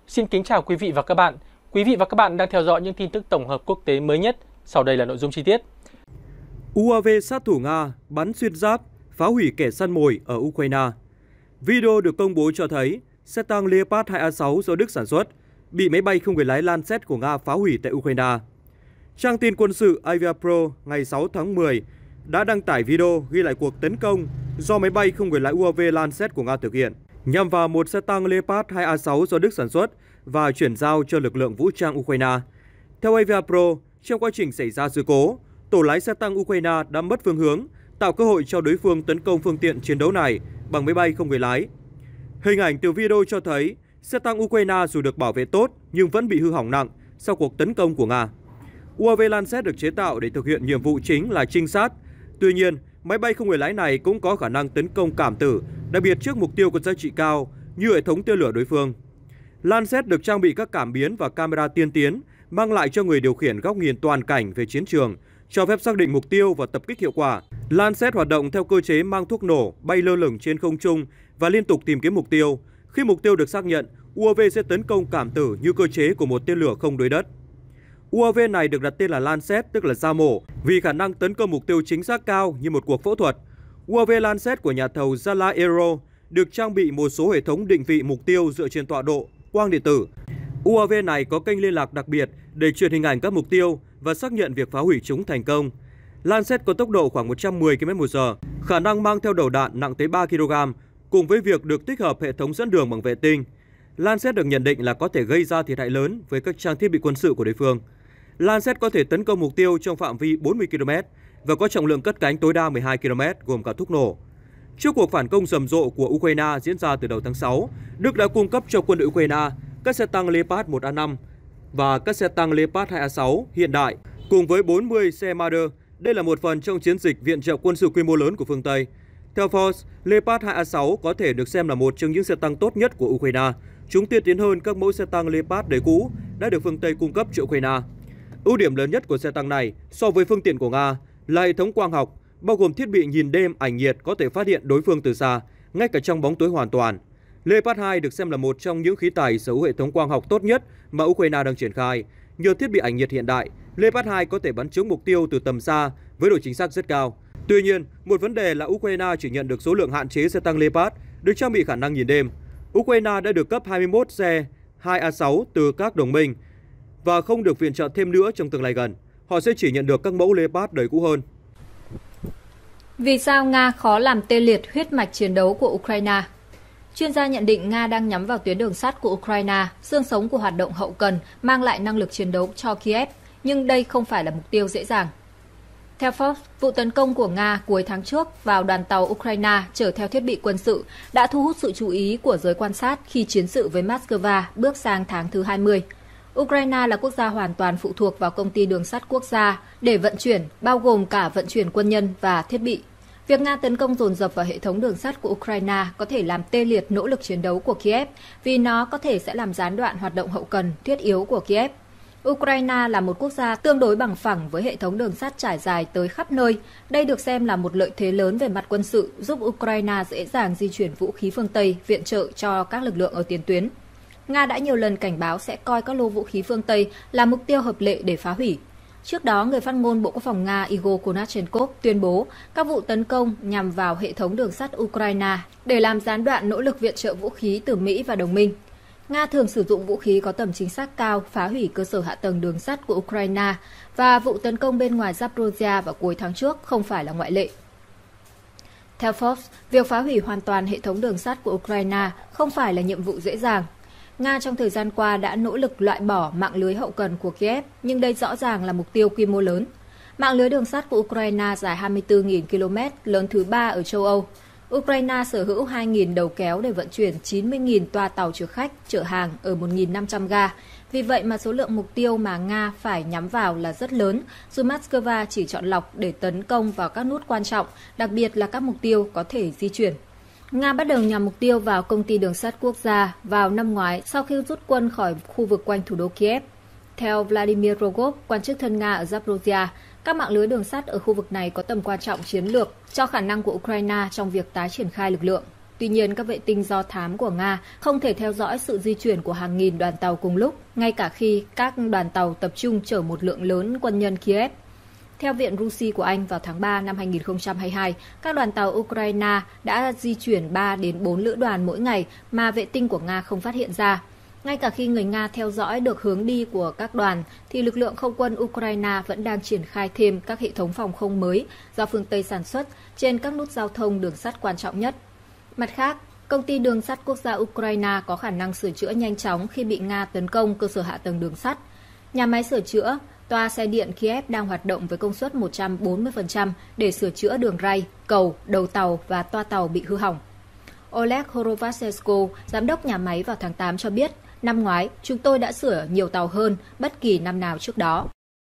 Xin kính chào quý vị và các bạn. Quý vị và các bạn đang theo dõi những tin tức tổng hợp quốc tế mới nhất. Sau đây là nội dung chi tiết. UAV sát thủ Nga bắn xuyên giáp, phá hủy kẻ săn mồi ở Ukraine. Video được công bố cho thấy xe tăng Leopard 2A6 do Đức sản xuất bị máy bay không người lái Lancet của Nga phá hủy tại Ukraine. Trang tin quân sự Aviapro ngày 6 tháng 10 đã đăng tải video ghi lại cuộc tấn công do máy bay không người lái UAV Lancet của Nga thực hiện nhằm vào một xe tăng Leopard 2A6 do Đức sản xuất và chuyển giao cho lực lượng vũ trang Ukraine. Theo Aviapro, trong quá trình xảy ra sự cố, tổ lái xe tăng Ukraine đã mất phương hướng, tạo cơ hội cho đối phương tấn công phương tiện chiến đấu này bằng máy bay không người lái. Hình ảnh từ video cho thấy xe tăng Ukraine dù được bảo vệ tốt nhưng vẫn bị hư hỏng nặng sau cuộc tấn công của Nga. UAV Lancet được chế tạo để thực hiện nhiệm vụ chính là trinh sát. Tuy nhiên, máy bay không người lái này cũng có khả năng tấn công cảm tử, đặc biệt trước mục tiêu có giá trị cao như hệ thống tên lửa đối phương. Lancet được trang bị các cảm biến và camera tiên tiến, mang lại cho người điều khiển góc nhìn toàn cảnh về chiến trường, cho phép xác định mục tiêu và tập kích hiệu quả. Lancet hoạt động theo cơ chế mang thuốc nổ, bay lơ lửng trên không trung và liên tục tìm kiếm mục tiêu. Khi mục tiêu được xác nhận, UAV sẽ tấn công cảm tử như cơ chế của một tên lửa không đối đất. UAV này được đặt tên là Lancet, tức là dao mổ, vì khả năng tấn công mục tiêu chính xác cao như một cuộc phẫu thuật. UAV Lancet của nhà thầu Zala Aero được trang bị một số hệ thống định vị mục tiêu dựa trên tọa độ, quang điện tử. UAV này có kênh liên lạc đặc biệt để truyền hình ảnh các mục tiêu và xác nhận việc phá hủy chúng thành công. Lancet có tốc độ khoảng 110 km/h, khả năng mang theo đầu đạn nặng tới 3 kg, cùng với việc được tích hợp hệ thống dẫn đường bằng vệ tinh. Lancet được nhận định là có thể gây ra thiệt hại lớn với các trang thiết bị quân sự của đối phương. Lancet có thể tấn công mục tiêu trong phạm vi 40 km và có trọng lượng cất cánh tối đa 12 km gồm cả thuốc nổ. Trước cuộc phản công rầm rộ của Ukraine diễn ra từ đầu tháng 6, Đức đã cung cấp cho quân đội Ukraine các xe tăng Leopard 1A5 và các xe tăng Leopard 2A6 hiện đại, cùng với 40 xe Marder. Đây là một phần trong chiến dịch viện trợ quân sự quy mô lớn của phương Tây. Theo Forbes, Leopard 2A6 có thể được xem là một trong những xe tăng tốt nhất của Ukraine. Chúng tiên tiến hơn các mẫu xe tăng Leopard đời cũ đã được phương Tây cung cấp cho Ukraine. Ưu điểm lớn nhất của xe tăng này so với phương tiện của Nga là hệ thống quang học, bao gồm thiết bị nhìn đêm ảnh nhiệt có thể phát hiện đối phương từ xa, ngay cả trong bóng tối hoàn toàn. Leopard 2 được xem là một trong những khí tài sở hữu hệ thống quang học tốt nhất mà Ukraine đang triển khai. Nhờ thiết bị ảnh nhiệt hiện đại, Leopard 2 có thể bắn trúng mục tiêu từ tầm xa với độ chính xác rất cao. Tuy nhiên, một vấn đề là Ukraine chỉ nhận được số lượng hạn chế xe tăng Leopard được trang bị khả năng nhìn đêm. Ukraine đã được cấp 21 xe 2A6 từ các đồng minh và không được viện trợ thêm nữa trong tương lai gần. Họ sẽ chỉ nhận được các mẫu Leopard đời cũ hơn. Vì sao Nga khó làm tê liệt huyết mạch chiến đấu của Ukraine? Chuyên gia nhận định Nga đang nhắm vào tuyến đường sắt của Ukraine, xương sống của hoạt động hậu cần, mang lại năng lực chiến đấu cho Kiev, nhưng đây không phải là mục tiêu dễ dàng. Theo Forbes, vụ tấn công của Nga cuối tháng trước vào đoàn tàu Ukraine chở theo thiết bị quân sự đã thu hút sự chú ý của giới quan sát khi chiến sự với Moscow bước sang tháng thứ 20. Ukraine là quốc gia hoàn toàn phụ thuộc vào công ty đường sắt quốc gia để vận chuyển, bao gồm cả vận chuyển quân nhân và thiết bị. Việc Nga tấn công dồn dập vào hệ thống đường sắt của Ukraine có thể làm tê liệt nỗ lực chiến đấu của Kiev vì nó có thể sẽ làm gián đoạn hoạt động hậu cần thiết yếu của Kiev. Ukraine là một quốc gia tương đối bằng phẳng với hệ thống đường sắt trải dài tới khắp nơi. Đây được xem là một lợi thế lớn về mặt quân sự, giúp Ukraine dễ dàng di chuyển vũ khí phương Tây viện trợ cho các lực lượng ở tiền tuyến. Nga đã nhiều lần cảnh báo sẽ coi các lô vũ khí phương Tây là mục tiêu hợp lệ để phá hủy. Trước đó, người phát ngôn Bộ Quốc phòng Nga Igor Konashenkov tuyên bố các vụ tấn công nhằm vào hệ thống đường sắt Ukraine để làm gián đoạn nỗ lực viện trợ vũ khí từ Mỹ và đồng minh. Nga thường sử dụng vũ khí có tầm chính xác cao phá hủy cơ sở hạ tầng đường sắt của Ukraine và vụ tấn công bên ngoài Zaporizhia vào cuối tháng trước không phải là ngoại lệ. Theo Forbes, việc phá hủy hoàn toàn hệ thống đường sắt của Ukraine không phải là nhiệm vụ dễ dàng. Nga trong thời gian qua đã nỗ lực loại bỏ mạng lưới hậu cần của Kiev, nhưng đây rõ ràng là mục tiêu quy mô lớn. Mạng lưới đường sắt của Ukraine dài 24.000 km, lớn thứ 3 ở châu Âu. Ukraine sở hữu 2.000 đầu kéo để vận chuyển 90.000 toa tàu chở khách, chở hàng ở 1.500 ga. Vì vậy mà số lượng mục tiêu mà Nga phải nhắm vào là rất lớn, dù Moscow chỉ chọn lọc để tấn công vào các nút quan trọng, đặc biệt là các mục tiêu có thể di chuyển. Nga bắt đầu nhắm mục tiêu vào công ty đường sắt quốc gia vào năm ngoái sau khi rút quân khỏi khu vực quanh thủ đô Kiev. Theo Vladimir Rogov, quan chức thân Nga ở Zaporizhia, các mạng lưới đường sắt ở khu vực này có tầm quan trọng chiến lược cho khả năng của Ukraine trong việc tái triển khai lực lượng. Tuy nhiên, các vệ tinh do thám của Nga không thể theo dõi sự di chuyển của hàng nghìn đoàn tàu cùng lúc, ngay cả khi các đoàn tàu tập trung chở một lượng lớn quân nhân Kiev. Theo Viện Rusi của Anh, vào tháng 3 năm 2022, các đoàn tàu Ukraine đã di chuyển 3 đến 4 lữ đoàn mỗi ngày mà vệ tinh của Nga không phát hiện ra. Ngay cả khi người Nga theo dõi được hướng đi của các đoàn, thì lực lượng không quân Ukraine vẫn đang triển khai thêm các hệ thống phòng không mới do phương Tây sản xuất trên các nút giao thông đường sắt quan trọng nhất. Mặt khác, công ty đường sắt quốc gia Ukraine có khả năng sửa chữa nhanh chóng khi bị Nga tấn công cơ sở hạ tầng đường sắt. Nhà máy sửa chữa toa xe điện Kiev đang hoạt động với công suất 140% để sửa chữa đường ray, cầu, đầu tàu và toa tàu bị hư hỏng. Oleg Horovashenko, giám đốc nhà máy vào tháng 8 cho biết, năm ngoái chúng tôi đã sửa nhiều tàu hơn bất kỳ năm nào trước đó.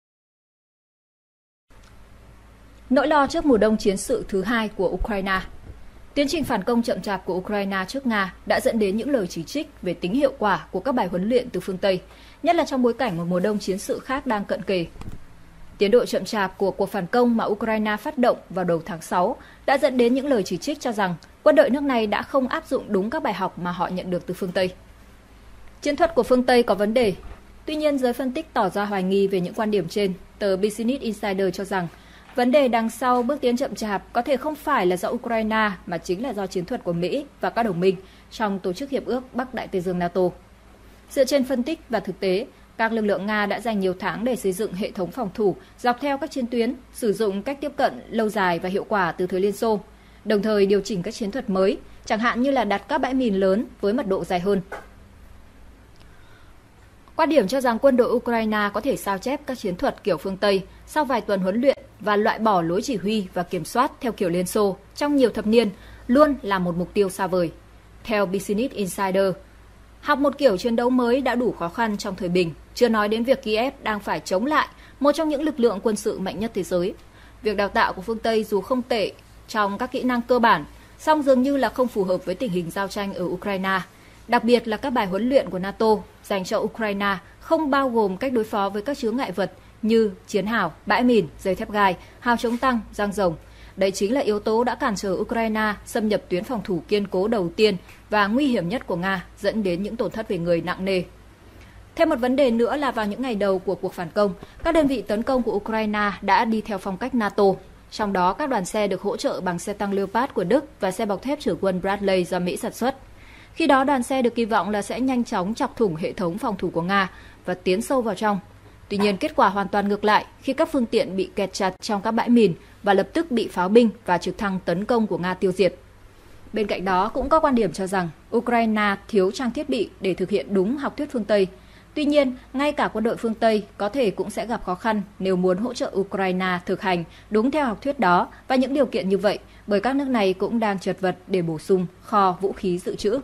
Nỗi lo trước mùa đông chiến sự thứ hai của Ukraine. Tiến trình phản công chậm chạp của Ukraine trước Nga đã dẫn đến những lời chỉ trích về tính hiệu quả của các bài huấn luyện từ phương Tây, nhất là trong bối cảnh một mùa đông chiến sự khác đang cận kề. Tiến độ chậm chạp của cuộc phản công mà Ukraine phát động vào đầu tháng 6 đã dẫn đến những lời chỉ trích cho rằng quân đội nước này đã không áp dụng đúng các bài học mà họ nhận được từ phương Tây. Chiến thuật của phương Tây có vấn đề. Tuy nhiên, giới phân tích tỏ ra hoài nghi về những quan điểm trên. Tờ Business Insider cho rằng vấn đề đằng sau bước tiến chậm chạp có thể không phải là do Ukraine mà chính là do chiến thuật của Mỹ và các đồng minh trong Tổ chức Hiệp ước Bắc Đại Tây Dương NATO. Dựa trên phân tích và thực tế, các lực lượng Nga đã dành nhiều tháng để xây dựng hệ thống phòng thủ dọc theo các chiến tuyến, sử dụng cách tiếp cận lâu dài và hiệu quả từ thời Liên Xô, đồng thời điều chỉnh các chiến thuật mới, chẳng hạn như là đặt các bãi mìn lớn với mật độ dài hơn. Quan điểm cho rằng quân đội Ukraine có thể sao chép các chiến thuật kiểu phương Tây sau vài tuần huấn luyện và loại bỏ lối chỉ huy và kiểm soát theo kiểu Liên Xô trong nhiều thập niên luôn là một mục tiêu xa vời. Theo Business Insider, học một kiểu chiến đấu mới đã đủ khó khăn trong thời bình, chưa nói đến việc Kiev đang phải chống lại một trong những lực lượng quân sự mạnh nhất thế giới. Việc đào tạo của phương Tây dù không tệ trong các kỹ năng cơ bản, song dường như là không phù hợp với tình hình giao tranh ở Ukraine. Đặc biệt là các bài huấn luyện của NATO dành cho Ukraine không bao gồm cách đối phó với các chướng ngại vật như chiến hào, bãi mìn, dây thép gai, hào chống tăng, giăng rồng. Đây chính là yếu tố đã cản trở Ukraine xâm nhập tuyến phòng thủ kiên cố đầu tiên và nguy hiểm nhất của Nga, dẫn đến những tổn thất về người nặng nề. Thêm một vấn đề nữa là vào những ngày đầu của cuộc phản công, các đơn vị tấn công của Ukraine đã đi theo phong cách NATO. Trong đó, các đoàn xe được hỗ trợ bằng xe tăng Leopard của Đức và xe bọc thép chở quân Bradley do Mỹ sản xuất. Khi đó, đoàn xe được kỳ vọng là sẽ nhanh chóng chọc thủng hệ thống phòng thủ của Nga và tiến sâu vào trong. Tuy nhiên, kết quả hoàn toàn ngược lại khi các phương tiện bị kẹt chặt trong các bãi mìn và lập tức bị pháo binh và trực thăng tấn công của Nga tiêu diệt. Bên cạnh đó, cũng có quan điểm cho rằng Ukraine thiếu trang thiết bị để thực hiện đúng học thuyết phương Tây. Tuy nhiên, ngay cả quân đội phương Tây có thể cũng sẽ gặp khó khăn nếu muốn hỗ trợ Ukraine thực hành đúng theo học thuyết đó và những điều kiện như vậy, bởi các nước này cũng đang chật vật để bổ sung kho vũ khí dự trữ.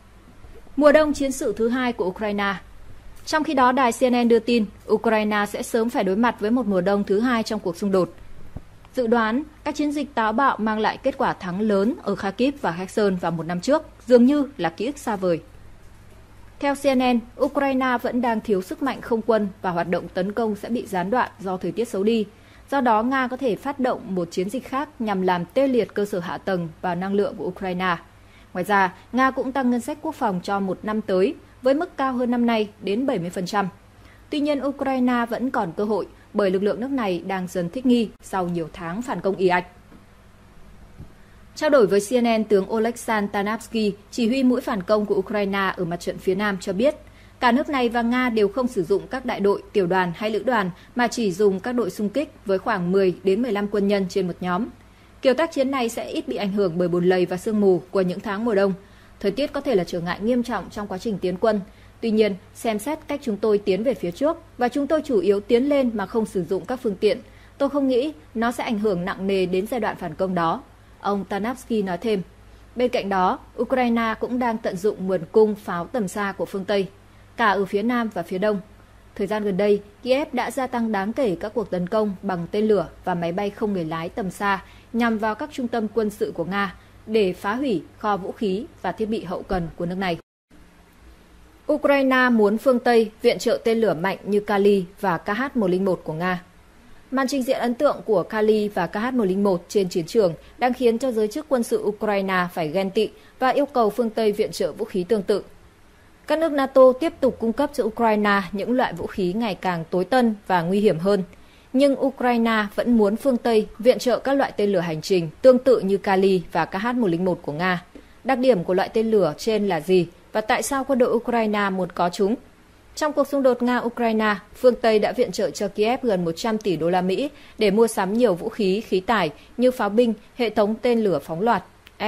Mùa đông chiến sự thứ hai của Ukraine. Trong khi đó, đài CNN đưa tin Ukraine sẽ sớm phải đối mặt với một mùa đông thứ hai trong cuộc xung đột. Dự đoán, các chiến dịch táo bạo mang lại kết quả thắng lớn ở Kharkiv và Kherson vào một năm trước, dường như là ký ức xa vời. Theo CNN, Ukraine vẫn đang thiếu sức mạnh không quân và hoạt động tấn công sẽ bị gián đoạn do thời tiết xấu đi. Do đó, Nga có thể phát động một chiến dịch khác nhằm làm tê liệt cơ sở hạ tầng và năng lượng của Ukraine. Ngoài ra, Nga cũng tăng ngân sách quốc phòng cho một năm tới, với mức cao hơn năm nay đến 70%. Tuy nhiên, Ukraine vẫn còn cơ hội bởi lực lượng nước này đang dần thích nghi sau nhiều tháng phản công ì ạch. Trao đổi với CNN, tướng Oleksandr Tanapsky, chỉ huy mũi phản công của Ukraine ở mặt trận phía Nam cho biết, cả nước này và Nga đều không sử dụng các đại đội, tiểu đoàn hay lữ đoàn mà chỉ dùng các đội xung kích với khoảng 10 đến 15 quân nhân trên một nhóm. Kiểu tác chiến này sẽ ít bị ảnh hưởng bởi bùn lầy và sương mù của những tháng mùa đông. Thời tiết có thể là trở ngại nghiêm trọng trong quá trình tiến quân. Tuy nhiên, xem xét cách chúng tôi tiến về phía trước và chúng tôi chủ yếu tiến lên mà không sử dụng các phương tiện, tôi không nghĩ nó sẽ ảnh hưởng nặng nề đến giai đoạn phản công đó. Ông Tanapsky nói thêm. Bên cạnh đó, Ukraine cũng đang tận dụng nguồn cung pháo tầm xa của phương Tây, cả ở phía Nam và phía Đông. Thời gian gần đây, Kiev đã gia tăng đáng kể các cuộc tấn công bằng tên lửa và máy bay không người lái tầm xa nhằm vào các trung tâm quân sự của Nga để phá hủy kho vũ khí và thiết bị hậu cần của nước này. Ukraine muốn phương Tây viện trợ tên lửa mạnh như Kali và KH-101 của Nga. Màn trình diễn ấn tượng của Kali và KH-101 trên chiến trường đang khiến cho giới chức quân sự Ukraine phải ghen tị và yêu cầu phương Tây viện trợ vũ khí tương tự. Các nước NATO tiếp tục cung cấp cho Ukraine những loại vũ khí ngày càng tối tân và nguy hiểm hơn. Nhưng Ukraine vẫn muốn phương Tây viện trợ các loại tên lửa hành trình tương tự như Kali và KH-101 của Nga. Đặc điểm của loại tên lửa trên là gì và tại sao quân đội Ukraine muốn có chúng? Trong cuộc xung đột Nga-Ukraine, phương Tây đã viện trợ cho Kiev gần 100 tỷ đô la Mỹ để mua sắm nhiều vũ khí, khí tải như pháo binh, hệ thống tên lửa phóng loạt,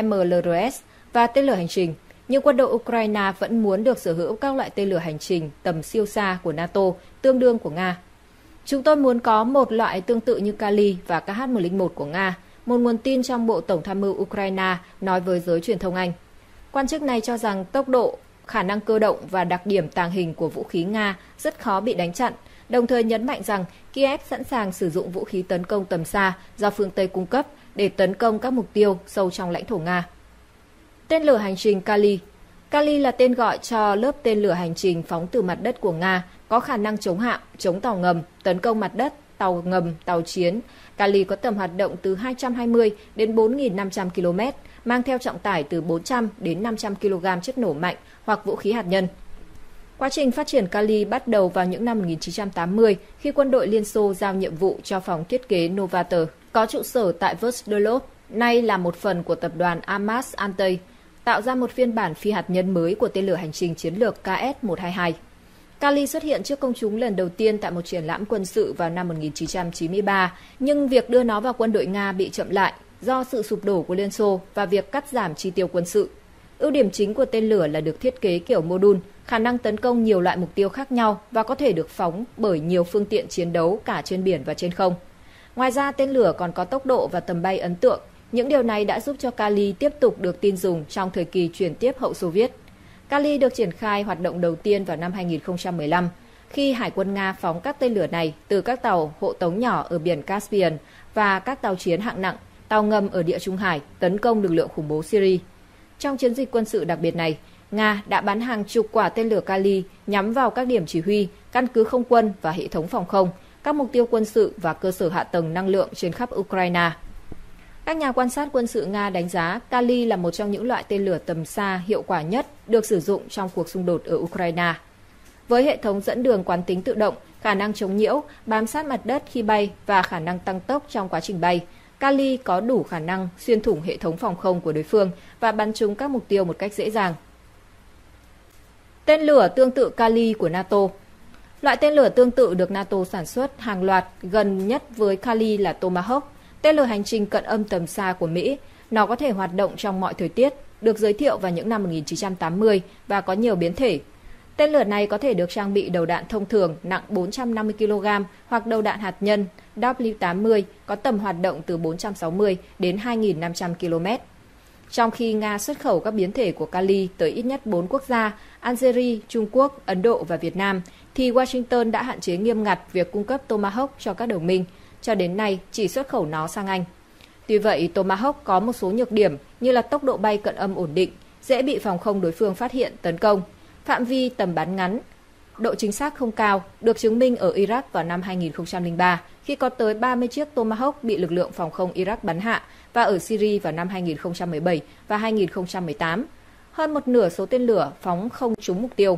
MLRS và tên lửa hành trình. Nhưng quân đội Ukraine vẫn muốn được sở hữu các loại tên lửa hành trình tầm siêu xa của NATO, tương đương của Nga. Chúng tôi muốn có một loại tương tự như Kali và KH-101 của Nga, một nguồn tin trong Bộ Tổng tham mưu Ukraine nói với giới truyền thông Anh. Quan chức này cho rằng tốc độ, khả năng cơ động và đặc điểm tàng hình của vũ khí Nga rất khó bị đánh chặn, đồng thời nhấn mạnh rằng Kiev sẵn sàng sử dụng vũ khí tấn công tầm xa do phương Tây cung cấp để tấn công các mục tiêu sâu trong lãnh thổ Nga. Tên lửa hành trình Kali. Kali là tên gọi cho lớp tên lửa hành trình phóng từ mặt đất của Nga, có khả năng chống hạm, chống tàu ngầm, tấn công mặt đất, tàu ngầm, tàu chiến. Kali có tầm hoạt động từ 220 đến 4.500 km, mang theo trọng tải từ 400 đến 500 kg chất nổ mạnh hoặc vũ khí hạt nhân. Quá trình phát triển Kali bắt đầu vào những năm 1980 khi quân đội Liên Xô giao nhiệm vụ cho phòng thiết kế Novator, có trụ sở tại Vostok, nay là một phần của tập đoàn Amas Antey, tạo ra một phiên bản phi hạt nhân mới của tên lửa hành trình chiến lược KS-122. Kali xuất hiện trước công chúng lần đầu tiên tại một triển lãm quân sự vào năm 1993, nhưng việc đưa nó vào quân đội Nga bị chậm lại do sự sụp đổ của Liên Xô và việc cắt giảm chi tiêu quân sự. Ưu điểm chính của tên lửa là được thiết kế kiểu mô đun, khả năng tấn công nhiều loại mục tiêu khác nhau và có thể được phóng bởi nhiều phương tiện chiến đấu cả trên biển và trên không. Ngoài ra, tên lửa còn có tốc độ và tầm bay ấn tượng. Những điều này đã giúp cho Kali tiếp tục được tin dùng trong thời kỳ chuyển tiếp hậu Xô Viết. Kali được triển khai hoạt động đầu tiên vào năm 2015, khi Hải quân Nga phóng các tên lửa này từ các tàu hộ tống nhỏ ở biển Caspian và các tàu chiến hạng nặng, tàu ngầm ở Địa Trung Hải tấn công lực lượng khủng bố Syria. Trong chiến dịch quân sự đặc biệt này, Nga đã bắn hàng chục quả tên lửa Kali nhắm vào các điểm chỉ huy, căn cứ không quân và hệ thống phòng không, các mục tiêu quân sự và cơ sở hạ tầng năng lượng trên khắp Ukraine. Các nhà quan sát quân sự Nga đánh giá Kali là một trong những loại tên lửa tầm xa hiệu quả nhất được sử dụng trong cuộc xung đột ở Ukraine. Với hệ thống dẫn đường quán tính tự động, khả năng chống nhiễu, bám sát mặt đất khi bay và khả năng tăng tốc trong quá trình bay, Kali có đủ khả năng xuyên thủng hệ thống phòng không của đối phương và bắn trúng các mục tiêu một cách dễ dàng. Tên lửa tương tự Kali của NATO. Loại tên lửa tương tự được NATO sản xuất hàng loạt, gần nhất với Kali là Tomahawk, tên lửa hành trình cận âm tầm xa của Mỹ. Nó có thể hoạt động trong mọi thời tiết, được giới thiệu vào những năm 1980 và có nhiều biến thể. Tên lửa này có thể được trang bị đầu đạn thông thường nặng 450 kg hoặc đầu đạn hạt nhân W-80 có tầm hoạt động từ 460 đến 2.500 km. Trong khi Nga xuất khẩu các biến thể của Kali tới ít nhất 4 quốc gia, Algeria, Trung Quốc, Ấn Độ và Việt Nam, thì Washington đã hạn chế nghiêm ngặt việc cung cấp Tomahawk cho các đồng minh, cho đến nay chỉ xuất khẩu nó sang Anh. Tuy vậy, Tomahawk có một số nhược điểm như là tốc độ bay cận âm ổn định, dễ bị phòng không đối phương phát hiện tấn công, phạm vi tầm bắn ngắn, độ chính xác không cao, được chứng minh ở Iraq vào năm 2003 khi có tới 30 chiếc Tomahawk bị lực lượng phòng không Iraq bắn hạ, và ở Syria vào năm 2017 và 2018. Hơn một nửa số tên lửa phóng không trúng mục tiêu.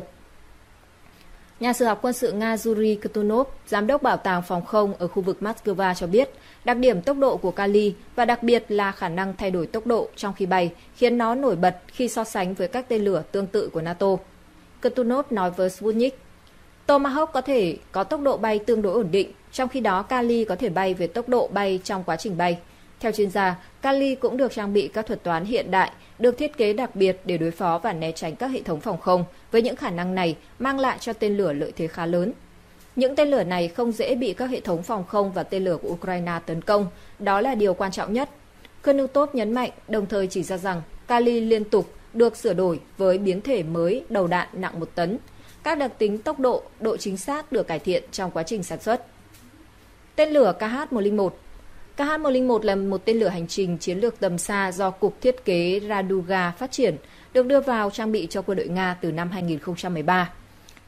Nhà sử học quân sự Nga Yuri Kutunov, giám đốc bảo tàng phòng không ở khu vực Moscow cho biết, đặc điểm tốc độ của Kali và đặc biệt là khả năng thay đổi tốc độ trong khi bay khiến nó nổi bật khi so sánh với các tên lửa tương tự của NATO. Kutunov nói với Sputnik, Tomahawk có thể có tốc độ bay tương đối ổn định, trong khi đó Kali có thể bay về tốc độ bay trong quá trình bay. Theo chuyên gia, Kali cũng được trang bị các thuật toán hiện đại, được thiết kế đặc biệt để đối phó và né tránh các hệ thống phòng không, với những khả năng này mang lại cho tên lửa lợi thế khá lớn. Những tên lửa này không dễ bị các hệ thống phòng không và tên lửa của Ukraine tấn công, đó là điều quan trọng nhất. Kunutov nhấn mạnh, đồng thời chỉ ra rằng Kali liên tục được sửa đổi với biến thể mới đầu đạn nặng 1 tấn. Các đặc tính tốc độ, độ chính xác được cải thiện trong quá trình sản xuất. Tên lửa KH-101. KH-101 là một tên lửa hành trình chiến lược tầm xa do Cục Thiết kế Raduga phát triển, được đưa vào trang bị cho quân đội Nga từ năm 2013.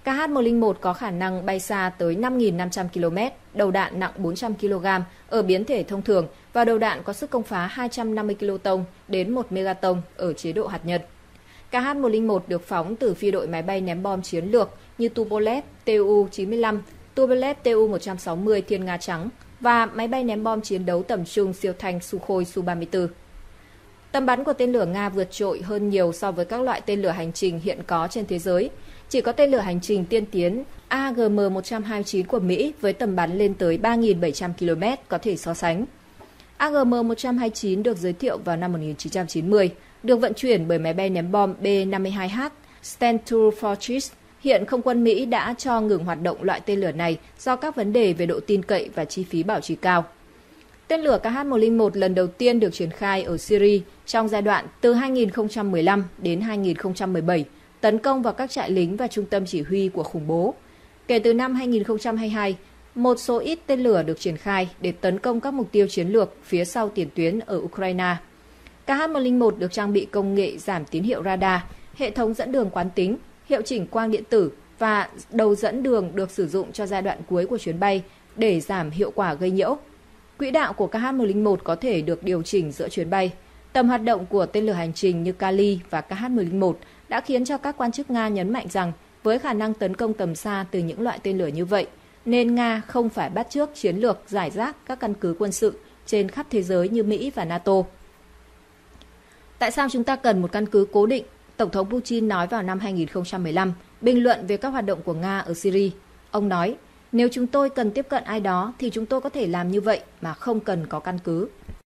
KH-101 có khả năng bay xa tới 5.500 km, đầu đạn nặng 400 kg ở biến thể thông thường và đầu đạn có sức công phá 250 kiloton đến 1 megaton ở chế độ hạt nhân. KH-101 được phóng từ phi đội máy bay ném bom chiến lược như Tupolev Tu-95, Tupolev Tu-160 Thiên Nga Trắng và máy bay ném bom chiến đấu tầm trung siêu thanh Sukhoi Su-34. Tầm bắn của tên lửa Nga vượt trội hơn nhiều so với các loại tên lửa hành trình hiện có trên thế giới. Chỉ có tên lửa hành trình tiên tiến AGM-129 của Mỹ với tầm bắn lên tới 3.700 km có thể so sánh. AGM-129 được giới thiệu vào năm 1990, được vận chuyển bởi máy bay ném bom B-52H Stentor Fortress. Hiện không quân Mỹ đã cho ngừng hoạt động loại tên lửa này do các vấn đề về độ tin cậy và chi phí bảo trì cao. Tên lửa KH-101 lần đầu tiên được triển khai ở Syria trong giai đoạn từ 2015 đến 2017, tấn công vào các trại lính và trung tâm chỉ huy của khủng bố. Kể từ năm 2022, một số ít tên lửa được triển khai để tấn công các mục tiêu chiến lược phía sau tiền tuyến ở Ukraine. KH-101 được trang bị công nghệ giảm tín hiệu radar, hệ thống dẫn đường quán tính, hiệu chỉnh quang điện tử và đầu dẫn đường được sử dụng cho giai đoạn cuối của chuyến bay để giảm hiệu quả gây nhiễu. Quỹ đạo của KH-101 có thể được điều chỉnh giữa chuyến bay. Tầm hoạt động của tên lửa hành trình như Kali và KH-101 đã khiến cho các quan chức Nga nhấn mạnh rằng với khả năng tấn công tầm xa từ những loại tên lửa như vậy, nên Nga không phải bắt chước chiến lược rải rác các căn cứ quân sự trên khắp thế giới như Mỹ và NATO. Tại sao chúng ta cần một căn cứ cố định? Tổng thống Putin nói vào năm 2015, bình luận về các hoạt động của Nga ở Syria. Ông nói, nếu chúng tôi cần tiếp cận ai đó thì chúng tôi có thể làm như vậy mà không cần có căn cứ.